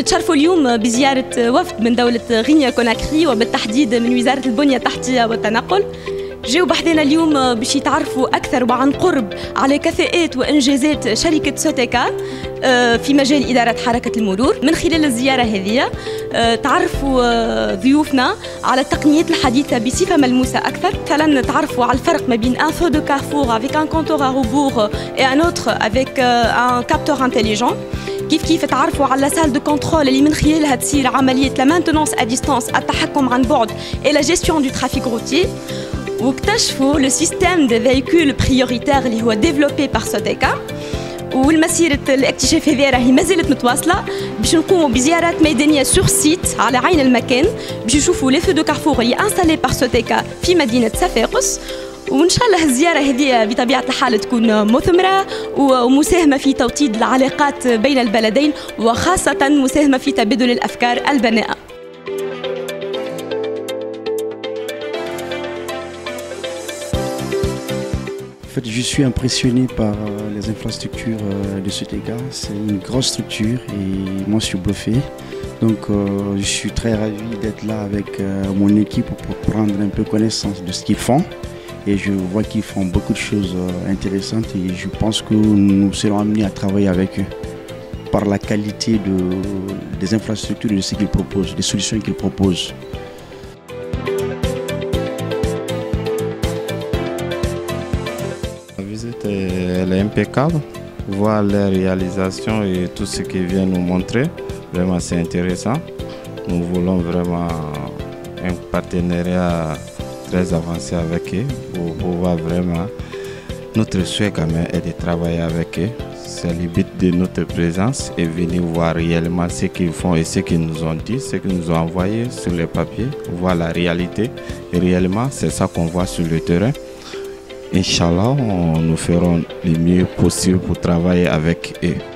نتشرفوا اليوم بزيارة وفد من دولة غينيا كوناكري وبالتحديد من وزارة البنية التحتية والتنقل. جاوا بحذنا اليوم باش يتعرفوا أكثر وعن قرب على كفاءات وإنجازات شركة سوتيكا في مجال إدارة حركة المرور. من خلال الزيارة هذه تعرفوا ضيوفنا على التقنيات الحديثة بصفة ملموسة أكثر. مثلا تعرفوا على الفرق ما بين un feu de carrefour avec un compteur à rebours et un autre avec un capteur intelligent. كيف تعرفوا على سال دو كونترول اللي من خلالها تصير عملية لا مانتونونس ا ديستانس التحكم عن بعد et la gestion du trafic routier. واكتشفوا لو سيستيم دو فيكول بريوريتير اللي هو ديفلوبي بار سوتيكا. والمسيرة الاكتشاف هذه راهي مازالت متواصلة باش نقوموا بزيارات ميدانية سور سيت على عين المكان باش نشوفوا لي فو دو كارفور اللي انستالي بار سوتيكا في مدينة صفاقس. وإن شاء الله الزيارة هذه بطبيعة الحال تكون مثمرة ومساهمة في توطيد العلاقات بين البلدين وخاصة مساهمة في تبادل الأفكار البناءة. En fait, je suis impressionné par les infrastructures de Soteca. C'est une grosse structure et moi je suis bluffé. Donc je suis très ravi d'être là avec mon équipe pour prendre un peu connaissance de ce qu'ils font. Et je vois qu'ils font beaucoup de choses intéressantes et je pense que nous serons amenés à travailler avec eux par la qualité des infrastructures et de ce qu'ils proposent, des solutions qu'ils proposent. La visite elle est impeccable, voir les réalisations et tout ce qu'ils viennent nous montrer, vraiment c'est intéressant. Nous voulons vraiment un partenariat très avancé avec eux pour pouvoir vraiment, notre souhait quand même est de travailler avec eux. C'est le but de notre présence et venir voir réellement ce qu'ils font et ce qu'ils nous ont dit, ce qu'ils nous ont envoyé sur le papier, voir la réalité. Et réellement, c'est ça qu'on voit sur le terrain. Inch'Allah, nous ferons le mieux possible pour travailler avec eux.